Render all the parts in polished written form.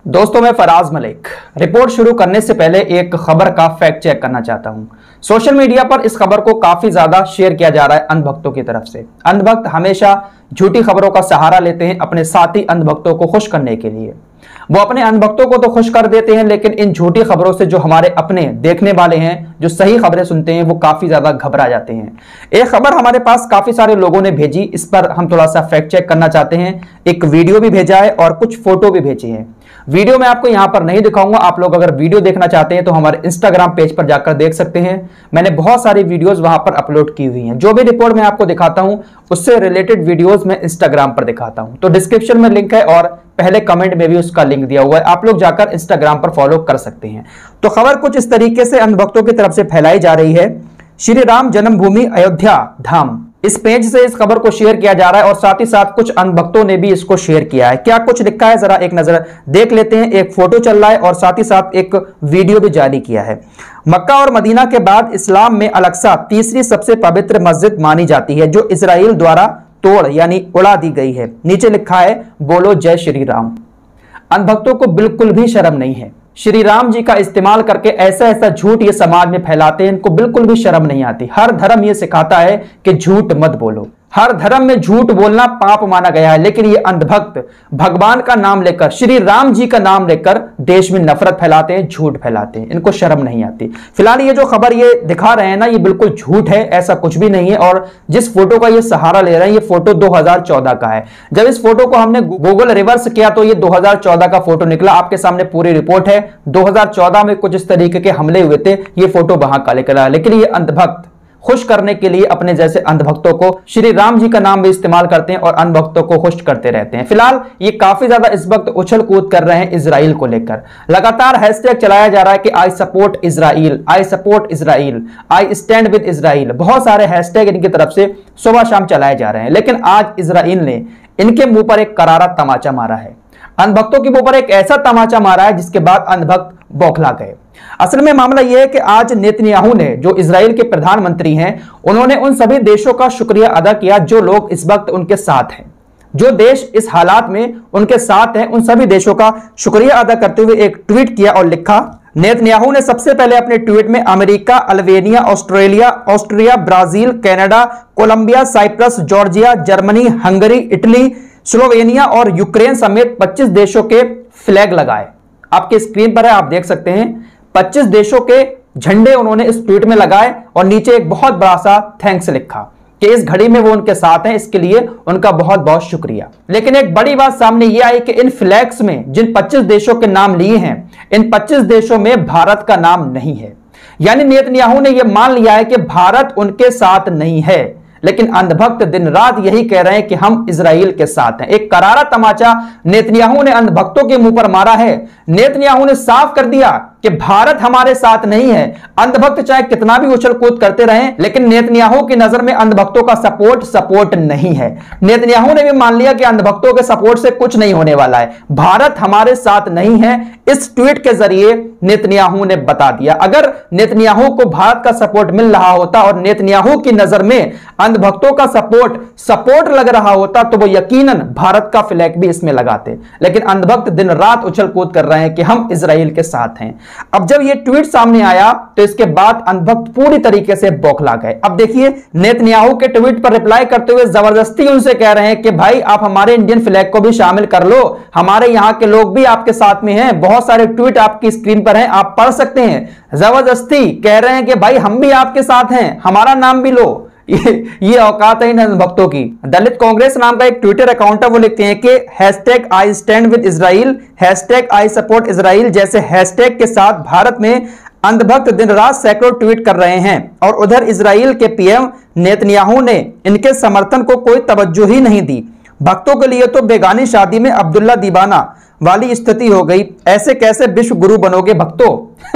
दोस्तों, मैं फराज मलिक। रिपोर्ट शुरू करने से पहले एक खबर का फैक्ट चेक करना चाहता हूं। सोशल मीडिया पर इस खबर को काफी ज्यादा शेयर किया जा रहा है अंधभक्तों की तरफ से। अंधभक्त हमेशा झूठी खबरों का सहारा लेते हैं अपने साथी अंधभक्तों को खुश करने के लिए। वो अपने अंधभक्तों को तो खुश कर देते हैं, लेकिन इन झूठी खबरों से जो हमारे अपने देखने वाले हैं, जो सही खबरें सुनते हैं, वो काफी ज्यादा घबरा जाते हैं। एक खबर हमारे पास काफी सारे लोगों ने भेजी, इस पर हम थोड़ा सा फैक्ट चेक करना चाहते हैं। एक वीडियो भी भेजा है और कुछ फोटो भी भेजी है। वीडियो मैं आपको यहां पर नहीं दिखाऊंगा। आप लोग अगर वीडियो देखना चाहते हैं तो हमारे इंस्टाग्राम पेज पर जाकर देख सकते हैं। मैंने बहुत सारी वीडियोस वहां पर अपलोड की हुई हैं। जो भी रिपोर्ट मैं आपको दिखाता हूं उससे रिलेटेड वीडियोस मैं इंस्टाग्राम पर दिखाता हूं। तो डिस्क्रिप्शन में लिंक है और पहले कमेंट में भी उसका लिंक दिया हुआ है। आप लोग जाकर इंस्टाग्राम पर फॉलो कर सकते हैं। तो खबर कुछ इस तरीके से अंधभक्तों की तरफ से फैलाई जा रही है। श्री राम जन्मभूमि अयोध्या धाम, इस पेज से इस खबर को शेयर किया जा रहा है और साथ ही साथ कुछ अंधभक्तों ने भी इसको शेयर किया है। क्या कुछ लिखा है जरा एक नजर देख लेते हैं। एक फोटो चल रहा है और साथ ही साथ एक वीडियो भी जारी किया है। मक्का और मदीना के बाद इस्लाम में अल-अक्सा तीसरी सबसे पवित्र मस्जिद मानी जाती है, जो इजराइल द्वारा तोड़ यानी उड़ा दी गई है। नीचे लिखा है, बोलो जय श्री राम। अंधभक्तों को बिल्कुल भी शर्म नहीं है। श्री राम जी का इस्तेमाल करके ऐसा ऐसा झूठ ये समाज में फैलाते हैं, इनको बिल्कुल भी शर्म नहीं आती। हर धर्म ये सिखाता है कि झूठ मत बोलो। हर धर्म में झूठ बोलना पाप माना गया है, लेकिन ये अंधभक्त भगवान का नाम लेकर, श्री राम जी का नाम लेकर देश में नफरत फैलाते हैं, झूठ फैलाते हैं। इनको शर्म नहीं आती। फिलहाल ये जो खबर ये दिखा रहे हैं ना, ये बिल्कुल झूठ है, ऐसा कुछ भी नहीं है। और जिस फोटो का ये सहारा ले रहे हैं, ये फोटो 2014 का है। जब इस फोटो को हमने गूगल रिवर्स किया तो ये 2014 का फोटो निकला। आपके सामने पूरी रिपोर्ट है। 2014 में कुछ इस तरीके के हमले हुए थे, ये फोटो वहां का निकला। लेकिन ये अंधभक्त खुश करने के लिए अपने जैसे अंधभक्तों को श्री राम जी का नाम भी इस्तेमाल करते हैं और अंधभक्तों को खुश करते रहते हैं। फिलहाल ये काफी ज्यादा इस वक्त उछल कूद कर रहे हैं इजराइल को लेकर। लगातार हैशटैग चलाया जा रहा है कि I support Israel, I support Israel, I stand with Israel. बहुत सारे हैशटैग इनकी तरफ से सुबह शाम चलाए जा रहे हैं। लेकिन आज इजराइल ने इनके मुंह पर एक करारा तमाचा मारा है। अंधभक्तों के मुंह पर एक ऐसा तमाचा मारा है जिसके बाद अंधभक्त बौखला गए। असल में मामला यह है कि आज नेतन्याहू ने, जो इजराइल के प्रधानमंत्री हैं, उन्होंने उन सभी देशों का शुक्रिया अदा किया जो लोग इस वक्त उनके साथ हैं, जो देश इस हालात में उनके साथ हैं। उन सभी देशों का शुक्रिया अदा करते हुए एक ट्वीट किया और लिखा। नेतन्याहू ने सबसे पहले अपने ट्वीट में America, Albania, Austria, Brazil, Canada, Colombia, Cyprus, Georgia, Germany, Hungary, Italy, Slovenia और यूक्रेन समेत 25 देशों के फ्लैग लगाए। आपके स्क्रीन पर है, आप देख सकते हैं। 25 देशों के झंडे उन्होंने इस ट्वीट में लगाए और नीचे एक बहुत बड़ा सा थैंक्स लिखा कि इस घड़ी में वो उनके साथ हैं, इसके लिए उनका बहुत बहुत शुक्रिया। लेकिन एक बड़ी बात सामने ये आई कि इन फ्लैग्स में जिन 25 देशों के नाम लिए हैं, इन 25 देशों में भारत का नाम नहीं है। यानी नेतन्याहू ने यह मान लिया है कि भारत उनके साथ नहीं है। लेकिन अंधभक्त दिन रात यही कह रहे हैं कि हम इजराइल के साथ हैं। एक करारा तमाचा नेतन्याहू ने अंधभक्तों के मुंह पर मारा है। नेतन्याहू ने साफ कर दिया कि भारत हमारे साथ नहीं है। अंधभक्त चाहे कितना भी उछल कूद करते रहें, लेकिन नेतन्याहू की नजर में अंधभक्तों का सपोर्ट नहीं है। नेतन्याहू ने भी मान लिया कि अंधभक्तों के सपोर्ट से कुछ नहीं होने वाला है। भारत हमारे साथ नहीं है। इस ट्वीट के जरिए नेतन्याहू ने बता दिया। अगर नेतन्याहू को भारत का सपोर्ट मिल रहा होता और नेतन्याहू की नजर में अंधभक्तों का सपोर्ट लग रहा होता तो वो यकीनन भारत का फ्लैग भी इसमें लगाते। लेकिन अंधभक्त दिन रात उछल कूद कर रहे हैं कि हम इजराइल के साथ हैं। अब जब ये ट्वीट सामने आया तो इसके बाद अंधभक्त पूरी तरीके से बौखला गए। अब देखिए, नेतन्याहू के ट्वीट पर रिप्लाई करते हुए जबरदस्ती उनसे कह रहे हैं कि भाई आप हमारे इंडियन फ्लैग को भी शामिल कर लो, हमारे यहां के लोग भी आपके साथ में हैं। बहुत सारे ट्वीट आपकी स्क्रीन पर हैं, आप पढ़ सकते हैं। जबरदस्ती कह रहे हैं कि भाई हम भी आपके साथ हैं, हमारा नाम भी लो। ये औकात है इन भक्तों की। दलित कांग्रेस नाम का एक ट्विटर अकाउंट है, वो लिखते हैं कि hashtag I stand with Israel, hashtag I support Israel जैसे हैशटैग के साथ भारत में अंधभक्त दिन रात सैकड़ों ट्वीट कर रहे हैं। और उधर इजराइल के पीएम नेतन्याहू ने इनके समर्थन को कोई तवज्जो ही नहीं दी। भक्तों के लिए तो बेगानी शादी में अब्दुल्ला दीवाना वाली स्थिति हो गई। ऐसे कैसे विश्व गुरु बनोगे भक्तों?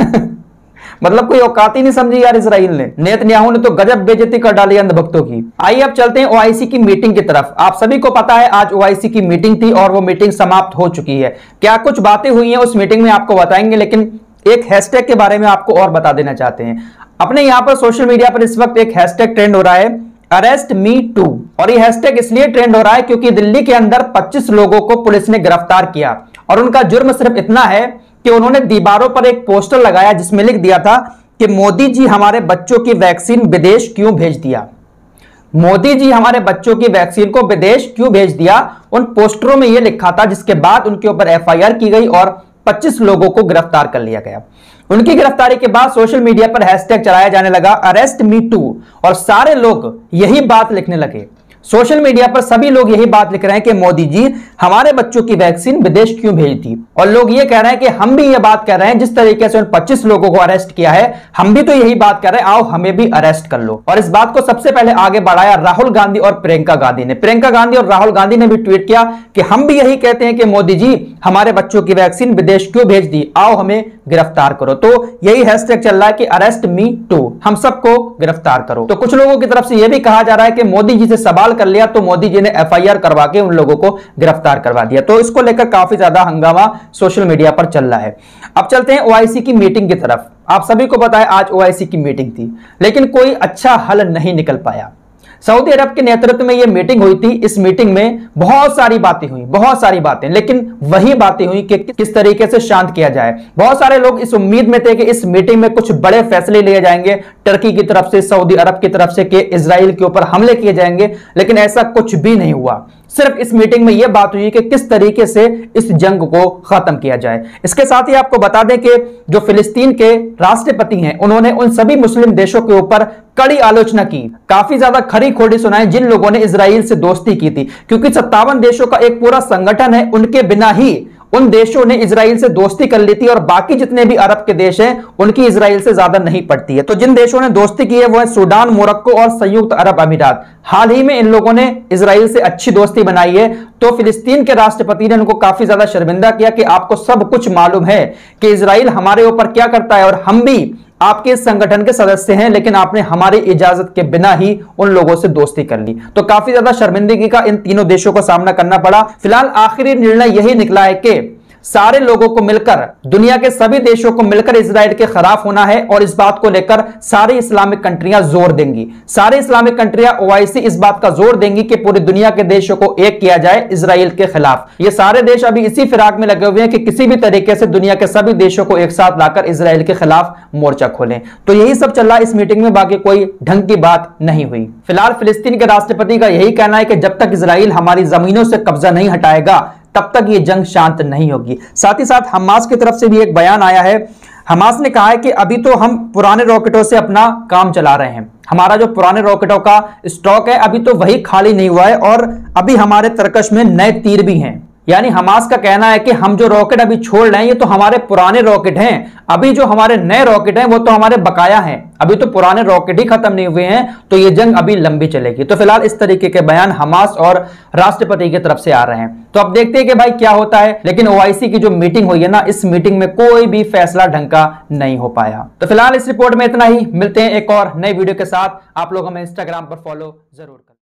मतलब कोई औकात ही नहीं समझी यार इजराइल ने। नेतन्याहू ने तो गजब बेइज्जती कर डाली अंधभक्तों की। आइए अब चलते हैं ओआईसी की मीटिंग की तरफ। आप सभी को पता है आज ओआईसी की मीटिंग थी और वो मीटिंग समाप्त हो चुकी है। क्या कुछ बातें हुई हैं उस मीटिंग में आपको बताएंगे, लेकिन एक हैशटैग के बारे में आपको और बता देना चाहते हैं। अपने यहां पर सोशल मीडिया पर इस वक्त एक हैशटैग ट्रेंड हो रहा है, अरेस्ट मी टू। और ये हैशटैग इसलिए ट्रेंड हो रहा है क्योंकि दिल्ली के अंदर 25 लोगों को पुलिस ने गिरफ्तार किया और उनका जुर्म सिर्फ इतना है कि उन्होंने दीवारों पर एक पोस्टर लगाया जिसमें लिख दिया था कि मोदी जी हमारे बच्चों की वैक्सीन विदेश क्यों भेज दिया। मोदी जी हमारे बच्चों की वैक्सीन को विदेश क्यों भेज दिया, उन पोस्टरों में यह लिखा था, जिसके बाद उनके ऊपर एफआईआर की गई और 25 लोगों को गिरफ्तार कर लिया गया। उनकी गिरफ्तारी के बाद सोशल मीडिया पर हैशटैग चलाया जाने लगा अरेस्ट मी टू, और सारे लोग यही बात लिखने लगे। सोशल मीडिया पर सभी लोग यही बात लिख रहे हैं कि मोदी जी हमारे बच्चों की वैक्सीन विदेश क्यों भेज दी, और लोग ये कह रहे हैं कि हम भी ये बात कर रहे हैं, जिस तरीके से उन 25 लोगों को अरेस्ट किया है हम भी तो यही बात कर रहे हैं, आओ हमें भी अरेस्ट कर लो। और इस बात को सबसे पहले आगे बढ़ाया राहुल गांधी और प्रियंका गांधी ने। प्रियंका गांधी और राहुल गांधी ने भी ट्वीट किया कि हम भी यही कहते हैं कि मोदी जी हमारे बच्चों की वैक्सीन विदेश क्यों भेज दी, आओ हमें गिरफ्तार करो। तो यही हैशटैग चल रहा है कि अरेस्ट मी टू, हम सबको गिरफ्तार करो। तो कुछ लोगों की तरफ से यह भी कहा जा रहा है कि मोदी जी से सवाल कर लिया तो मोदी जी ने एफआईआर करवा के उन लोगों को गिरफ्तार करवा दिया। तो इसको लेकर काफी ज्यादा हंगामा सोशल मीडिया पर चल रहा है। अब चलते हैं ओआईसी की मीटिंग की तरफ। आप सभी को पता है आज ओआईसी की मीटिंग थी, लेकिन कोई अच्छा हल नहीं निकल पाया। सऊदी अरब के नेतृत्व में यह मीटिंग हुई थी। इस मीटिंग में बहुत सारी बातें हुई, बहुत सारी बातें, लेकिन वही बातें हुई कि किस तरीके से शांत किया जाए। बहुत सारे लोग इस उम्मीद में थे कि इस मीटिंग में कुछ बड़े फैसले लिए जाएंगे टर्की की तरफ से, सऊदी अरब की तरफ से, कि इजराइल के ऊपर हमले किए जाएंगे, लेकिन ऐसा कुछ भी नहीं हुआ। सिर्फ इस मीटिंग में यह बात हुई कि किस तरीके से इस जंग को खत्म किया जाए। इसके साथ ही आपको बता दें कि जो फिलिस्तीन के राष्ट्रपति हैं उन्होंने उन सभी मुस्लिम देशों के ऊपर कड़ी आलोचना की, काफी ज्यादा खरी खोटी सुनाई जिन लोगों ने इजराइल से दोस्ती की थी, क्योंकि 57 देशों का एक पूरा संगठन है, उनके बिना ही उन देशों ने इजराइल से दोस्ती कर ली थी, और बाकी जितने भी अरब के देश हैं उनकी इजराइल से ज्यादा नहीं पड़ती है। तो जिन देशों ने दोस्ती की है वो है सूडान, मोरक्को और संयुक्त अरब अमीरात। हाल ही में इन लोगों ने इजराइल से अच्छी दोस्ती बनाई है। तो फिलिस्तीन के राष्ट्रपति ने उनको काफी ज्यादा शर्मिंदा किया कि आपको सब कुछ मालूम है कि इजराइल हमारे ऊपर क्या करता है, और हम भी आपके इस संगठन के सदस्य हैं, लेकिन आपने हमारी इजाजत के बिना ही उन लोगों से दोस्ती कर ली। तो काफी ज्यादा शर्मिंदगी का इन तीनों देशों को सामना करना पड़ा। फिलहाल आखिरी निर्णय यही निकला है कि सारे लोगों को मिलकर, दुनिया के सभी देशों को मिलकर इजराइल के खिलाफ होना है, और इस बात को लेकर सारी इस्लामिक कंट्रियां जोर देंगी। सारी इस्लामिक कंट्रियां ओआईसी इस बात का जोर देंगी कि पूरी दुनिया के देशों को एक किया जाए इजराइल के खिलाफ। ये सारे देश अभी इसी फिराक में लगे हुए हैं कि किसी भी तरीके से दुनिया के सभी देशों को एक साथ लाकर इजराइल के खिलाफ मोर्चा खोलें। तो यही सब चल रहा है इस मीटिंग में, बाकी कोई ढंग की बात नहीं हुई। फिलहाल फिलिस्तीन के राष्ट्रपति का यही कहना है कि जब तक इजराइल हमारी जमीनों से कब्जा नहीं हटाएगा तब तक ये जंग शांत नहीं होगी। साथ ही साथ हमास की तरफ से भी एक बयान आया है। हमास ने कहा है कि अभी तो हम पुराने रॉकेटों से अपना काम चला रहे हैं, हमारा जो पुराने रॉकेटों का स्टॉक है अभी तो वही खाली नहीं हुआ है, और अभी हमारे तरकश में नए तीर भी हैं। यानी हमास का कहना है कि हम जो रॉकेट अभी छोड़ रहे हैं ये तो हमारे पुराने रॉकेट हैं, अभी जो हमारे नए रॉकेट हैं वो तो हमारे बकाया हैं, अभी तो पुराने रॉकेट ही खत्म नहीं हुए हैं, तो ये जंग अभी लंबी चलेगी। तो फिलहाल इस तरीके के बयान हमास और राष्ट्रपति की तरफ से आ रहे हैं। तो अब देखते हैं कि भाई क्या होता है, लेकिन ओआईसी की जो मीटिंग हुई है ना, इस मीटिंग में कोई भी फैसला ढंग का नहीं हो पाया। तो फिलहाल इस रिपोर्ट में इतना ही, मिलते हैं एक और नई वीडियो के साथ। आप लोग हमें इंस्टाग्राम पर फॉलो जरूर करें।